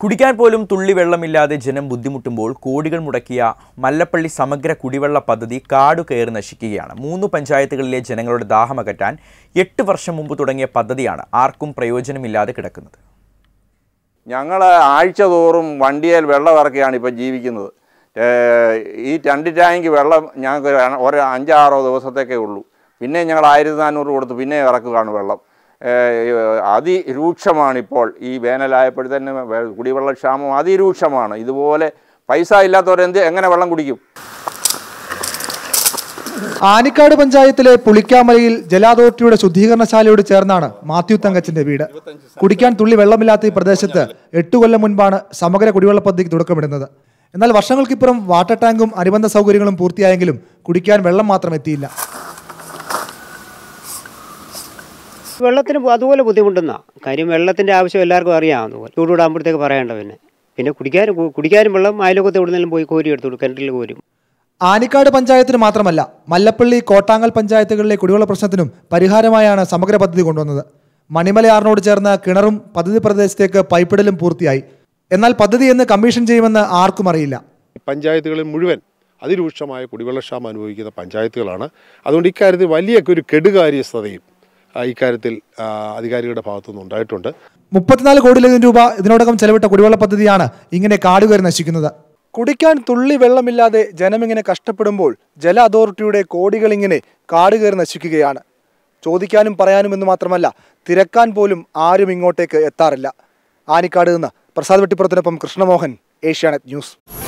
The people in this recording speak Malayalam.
കുടിക്കാൻ പോലും തുള്ളി വെള്ളമില്ലാതെ ജനം ബുദ്ധിമുട്ടുമ്പോൾ കോടികൾ മുടക്കിയ മല്ലപ്പള്ളി സമഗ്ര കുടിവെള്ള പദ്ധതി കാടുകയറി നശിക്കുകയാണ്. 3 പഞ്ചായത്തുകളിലെ ജനങ്ങളുടെ ദാഹമകറ്റാൻ 8 വർഷം മുമ്പ് തുടങ്ങിയ പദ്ധതിയാണ് ആർക്കും പ്രയോജനമില്ലാതെ കിടക്കുന്നത്. ഞങ്ങൾ ആഴ്ച തോറും വണ്ടിയിൽ വെള്ളം ഇറക്കിയാണ് ഇപ്പോൾ ജീവിക്കുന്നത്. ഈ 2 ടാങ്ക് വെള്ളം ഞങ്ങൾക്ക് ഒരു 5-6 ദിവസത്തേക്കേ ഉള്ളൂ. പിന്നെ ഞങ്ങൾ 1400 കൊടുത്ത് പിന്നെ ഇറക്കുകയാണ് വെള്ളം. അതിരൂക്ഷമാണിപ്പോൾ. ഈ വേനലായപ്പോഴത്തന്നെ കുടിവെള്ളക്ഷാമം അതിരൂക്ഷമാണ്. ഇതുപോലെ പൈസ ഇല്ലാത്തവരെങ്ങനെ വെള്ളം കുടിക്കും? ആനിക്കാട് പഞ്ചായത്തിലെ പുളിക്കാമലയിൽ ജല അതോറിറ്റിയുടെ ശുദ്ധീകരണശാലയോട് ചേർന്നാണ് മാത്യു തങ്കച്ചന്റെ വീട്. കുടിക്കാൻ തുള്ളി വെള്ളമില്ലാത്ത ഈ പ്രദേശത്ത് 8 കൊല്ലം മുൻപാണ് സമഗ്ര കുടിവെള്ള പദ്ധതിക്ക് തുടക്കമിടുന്നത്. എന്നാൽ വർഷങ്ങൾക്കിപ്പുറം വാട്ടർ ടാങ്കും അനുബന്ധ സൗകര്യങ്ങളും പൂർത്തിയായെങ്കിലും കുടിക്കാൻ വെള്ളം മാത്രം എത്തിയില്ല. വെള്ളത്തിന് അതുപോലെ ബുദ്ധിമുട്ടുന്ന കാര്യം. വെള്ളത്തിൻ്റെ ആവശ്യം എല്ലാവർക്കും അറിയാം. അതുപോലെ ചൂടുകൂടാകുമ്പോഴത്തേക്ക് പറയേണ്ട. പിന്നെ കുടിക്കാനും വെള്ളം അയലോകത്ത് എവിടുന്നെങ്കിലും പോയി കോരി എടുത്തു കിണറ്റിൽ കോരും. ആനിക്കാട് പഞ്ചായത്തിന് മാത്രമല്ല, മല്ലപ്പള്ളി, കോട്ടാങ്ങൽ പഞ്ചായത്തുകളിലെ കുടിവെള്ള പ്രശ്നത്തിനും പരിഹാരമായാണ് സമഗ്ര പദ്ധതി കൊണ്ടുവന്നത്. മണിമലയാറിനോട് ചേർന്ന കിണറും പദ്ധതി പ്രദേശത്തേക്ക് പൈപ്പിടലും പൂർത്തിയായി. എന്നാൽ പദ്ധതി എന്ന് കമ്മീഷൻ ചെയ്യുമെന്ന് ആർക്കും അറിയില്ല. പഞ്ചായത്തുകളിൽ മുഴുവൻ അതിരൂക്ഷമായ കുടിവെള്ളക്ഷാമം അനുഭവിക്കുന്ന പഞ്ചായത്തുകളാണ്. അതുകൊണ്ട് ഇക്കാര്യത്തിൽ വലിയ ഒരു കെടുകാര്യസ്ഥതയും ഇക്കാര്യത്തിൽ അധികാരികളുടെ ഭാഗത്തുനിന്ന് ഉണ്ടായിട്ടുണ്ട്. 34 കോടിയിലധികം രൂപ ഇതിനോടകം ചെലവിട്ട കുടിവെള്ള പദ്ധതിയാണ് ഇങ്ങനെ കാടുകയറി നശിക്കുന്നത്. കുടിക്കാൻ തുള്ളി വെള്ളമില്ലാതെ ജനമിങ്ങനെ കഷ്ടപ്പെടുമ്പോൾ ജല അതോറിറ്റിയുടെ കോടികൾ ഇങ്ങനെ കാടുകയറി നശിക്കുകയാണ്. ചോദിക്കാനും പറയാനും എന്ന് മാത്രമല്ല, തിരക്കാൻ പോലും ആരും ഇങ്ങോട്ടേക്ക് എത്താറില്ല. ആനിക്കാട് നിന്ന് പ്രസാദ് വെട്ടിപ്പുറത്തിനൊപ്പം കൃഷ്ണമോഹൻ, ഏഷ്യാനെറ്റ് ന്യൂസ്.